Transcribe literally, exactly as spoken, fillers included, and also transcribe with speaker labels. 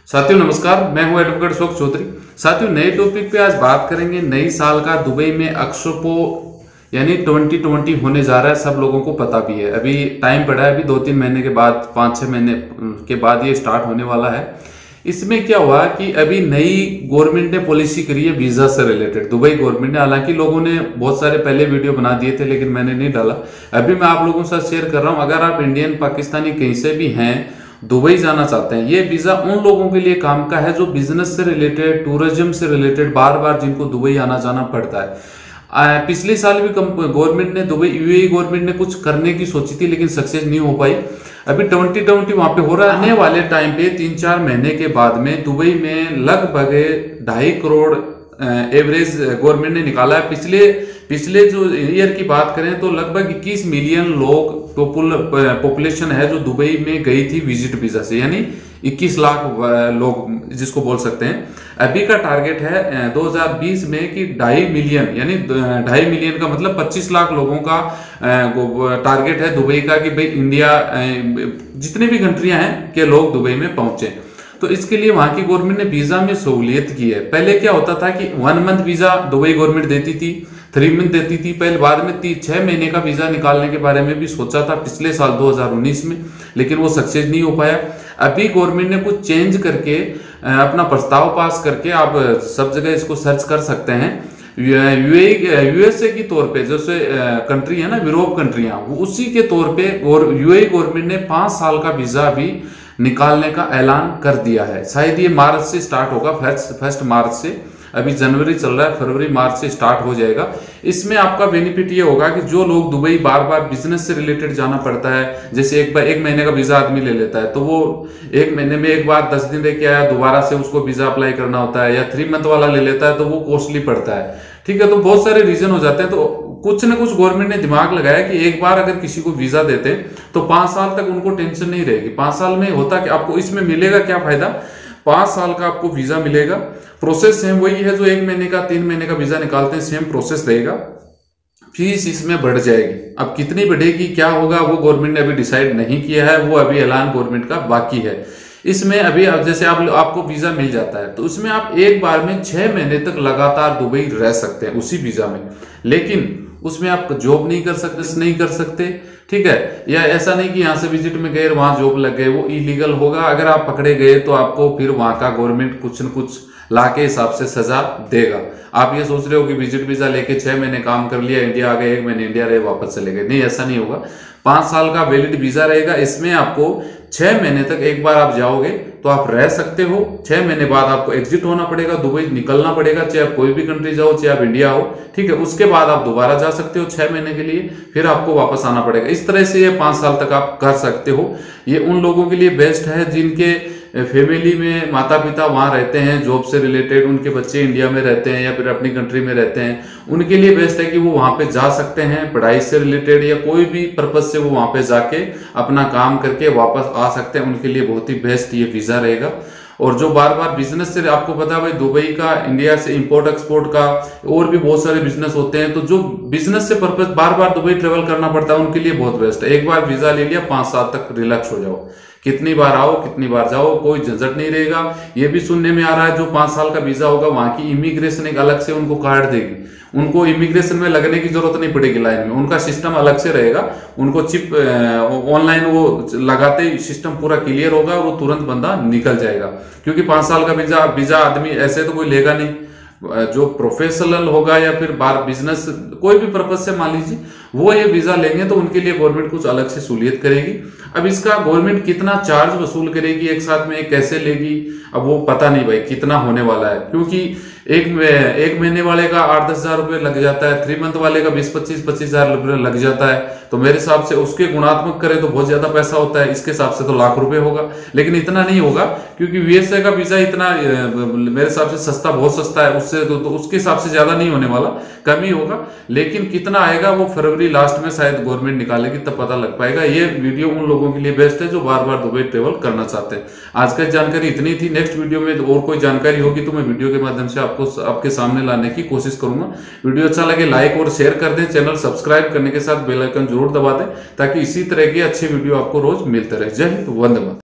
Speaker 1: साथियों नमस्कार, मैं हूं एडवोकेट अशोक चौधरी। साथियों नए टॉपिक पे आज बात करेंगे। नई साल का दुबई में एक्सपो यानी ट्वेंटी ट्वेंटी होने जा रहा है, सब लोगों को पता भी है। अभी टाइम पड़ा है, अभी दो तीन महीने के बाद, पाँच छः महीने के बाद ये स्टार्ट होने वाला है। इसमें क्या हुआ कि अभी नई गवर्नमेंट ने पॉलिसी करी है वीजा से रिलेटेड, दुबई गवर्नमेंट ने। हालांकि लोगों ने बहुत सारे पहले वीडियो बना दिए थे, लेकिन मैंने नहीं डाला। अभी मैं आप लोगों के साथ शेयर कर रहा हूं। अगर आप इंडियन पाकिस्तानी कहीं से भी हैं, दुबई जाना चाहते हैं, ये वीजा उन लोगों के लिए काम का है जो बिजनेस से रिलेटेड, टूरिज्म से रिलेटेड, बार बार जिनको दुबई आना जाना पड़ता है। पिछले साल भी गवर्नमेंट ने, दुबई यूएई गवर्नमेंट ने कुछ करने की सोची थी, लेकिन सक्सेस नहीं हो पाई। अभी ट्वेंटी ट्वेंटी वहां पे हो रहा है। आने वाले टाइम पे तीन चार महीने के बाद में दुबई में लगभग ढाई करोड़ एवरेज गवर्नमेंट ने निकाला है। पिछले पिछले जो ईयर की बात करें तो लगभग इक्कीस मिलियन लोग पॉपुलेशन है जो दुबई में गई थी विजिट वीजा से, यानी इक्कीस लाख लोग जिसको बोल सकते हैं। अभी का टारगेट है दो हज़ार बीस में कि ढाई मिलियन, यानी ढाई मिलियन का मतलब पच्चीस लाख लोगों का टारगेट है दुबई का, कि भाई इंडिया जितनी भी कंट्रियां हैं के लोग दुबई में पहुंचे। तो इसके लिए वहां की गवर्नमेंट ने वीजा में सहूलियत की है। पहले क्या होता था कि one month visa Dubai government देती थी, थ्री मंथ देती थी पहले, बाद में तीन छह महीने का वीजा निकालने के बारे में भी सोचा था पिछले साल दो हज़ार उन्नीस में, लेकिन वो सक्सेस नहीं हो पाया। अभी गवर्नमेंट ने कुछ चेंज करके अपना प्रस्ताव पास करके, आप सब जगह इसको सर्च कर सकते हैं, यूएसए की तौर पे, जैसे कंट्री है ना यूरोप कंट्रियां, उसी के तौर पे और यूएई गवर्नमेंट ने पांच साल का वीजा भी निकालने का ऐलान कर दिया है। शायद ये मार्च से स्टार्ट होगा, फर्स्ट फर्स्ट मार्च से। अभी जनवरी चल रहा है, फरवरी मार्च से स्टार्ट हो जाएगा। इसमें आपका बेनिफिट ये होगा कि जो लोग दुबई बार बार बिजनेस से रिलेटेड जाना पड़ता है, जैसे एक बार एक महीने का वीजा आदमी ले लेता है, तो वो एक महीने में एक बार दस दिन रह के आया, दोबारा से उसको वीजा अप्लाई करना होता है, या थ्री मंथ वाला ले लेता है तो वो कॉस्टली पड़ता है। ठीक है, तो बहुत सारे रीजन हो जाते हैं। तो कुछ न कुछ गवर्नमेंट ने दिमाग लगाया कि एक बार अगर किसी को वीजा देते हैं तो पांच साल तक उनको टेंशन नहीं रहेगी। पांच साल में होता कि आपको इसमें मिलेगा क्या फायदा, पांच साल का आपको वीजा मिलेगा। प्रोसेस सेम वही है जो एक महीने का, तीन महीने का वीजा निकालते हैं, सेम प्रोसेस रहेगा। फीस इसमें बढ़ जाएगी। अब कितनी बढ़ेगी, क्या होगा, वो गवर्नमेंट ने अभी डिसाइड नहीं किया है, वो अभी ऐलान गवर्नमेंट का बाकी है। इसमें अभी जैसे आप आपको वीजा मिल जाता है तो उसमें आप एक बार में छह महीने तक लगातार दुबई रह सकते हैं उसी वीजा में, लेकिन उसमें आप जॉब नहीं कर सकते, नहीं कर सकते। ठीक है, या ऐसा नहीं कि यहाँ से विजिट में गए वहां जॉब लग गए, वो इलीगल होगा। अगर आप पकड़े गए तो आपको फिर वहां का गवर्नमेंट कुछ न कुछ ला के हिसाब से सजा देगा। आप ये सोच रहे हो कि विजिट वीजा लेके छह महीने काम कर लिया, इंडिया आ गए, एक महीने इंडिया रहे, वापस चले गए, नहीं, ऐसा नहीं होगा। पांच साल का वैलिड वीजा रहेगा। इसमें आपको छह महीने तक एक बार आप जाओगे तो आप रह सकते हो। छह महीने बाद आपको एग्जिट होना पड़ेगा, दुबई निकलना पड़ेगा, चाहे आप कोई भी कंट्री जाओ, चाहे आप इंडिया हो। ठीक है, उसके बाद आप दोबारा जा सकते हो छह महीने के लिए, फिर आपको वापस आना पड़ेगा। इस तरह से ये पांच साल तक आप कर सकते हो। ये उन लोगों के लिए बेस्ट है जिनके फैमिली में माता पिता वहां रहते हैं, जॉब से रिलेटेड, उनके बच्चे इंडिया में रहते हैं या फिर अपनी कंट्री में रहते हैं, उनके लिए बेस्ट है कि वो वहां पे जा सकते हैं, पढ़ाई से रिलेटेड या कोई भी पर्पज से वो वहां पे जाके अपना काम करके वापस आ सकते हैं। उनके लिए बहुत ही बेस्ट ये वीजा रहेगा। और जो बार बार बिजनेस से, आपको पता है भाई दुबई का, इंडिया से इंपोर्ट एक्सपोर्ट का और भी बहुत सारे बिजनेस होते हैं, तो जो बिजनेस से पर्पज बार बार दुबई ट्रेवल करना पड़ता है उनके लिए बहुत बेस्ट है। एक बार वीजा ले लिया, पांच साल तक रिलैक्स हो जाओ, कितनी बार आओ कितनी बार जाओ, कोई झंझट नहीं रहेगा। ये भी सुनने में आ रहा है जो पांच साल का वीजा होगा वहां की इमिग्रेशन एक अलग से उनको कार्ड देगी, उनको इमिग्रेशन में लगने की जरूरत नहीं पड़ेगी लाइन में, उनका सिस्टम अलग से रहेगा। उनको चिप ऑनलाइन वो लगाते ही सिस्टम पूरा क्लियर होगा और वो तुरंत बंदा निकल जाएगा। क्योंकि पांच साल का वीजा वीजा आदमी ऐसे तो कोई लेगा नहीं, जो प्रोफेशनल होगा या फिर बार बिजनेस कोई भी पर्पज से मान लीजिए वो ये वीजा लेंगे तो उनके लिए गवर्नमेंट कुछ अलग से सहूलियत करेगी। अब इसका गवर्नमेंट कितना चार्ज वसूल करेगी एक साथ में, कैसे लेगी, अब वो पता नहीं भाई कितना होने वाला है। क्योंकि एक एक महीने वाले का आठ दस हजार रुपये लग जाता है, थ्री मंथ वाले का बीस पच्चीस पच्चीस हजार रुपये लग जाता है, तो मेरे हिसाब से उसके गुणात्मक करें तो बहुत ज्यादा पैसा होता है, इसके हिसाब से तो लाख रुपए होगा, लेकिन इतना नहीं होगा क्योंकि यूएसए का वीजा इतना मेरे हिसाब से सस्ता, बहुत सस्ता है, उससे तो, तो उसके हिसाब से ज्यादा नहीं होने वाला, कम ही होगा। लेकिन कितना आएगा वो फरवरी लास्ट में शायद गवर्नमेंट निकालेगी, तब पता लग पाएगा। ये वीडियो उन लोगों के लिए बेस्ट है जो बार बार दुबई ट्रेवल करना चाहते हैं। आज का जानकारी इतनी थी। नेक्स्ट वीडियो में और कोई जानकारी होगी तो मैं वीडियो के माध्यम से आपको आपके सामने लाने की कोशिश करूंगा। वीडियो अच्छा लगे लाइक और शेयर कर दें, चैनल सब्सक्राइब करने के साथ बेल आइकन जरूर दबा दें ताकि इसी तरह के अच्छे वीडियो आपको रोज मिलते रहे। जय हिंद, वंदे मातरम।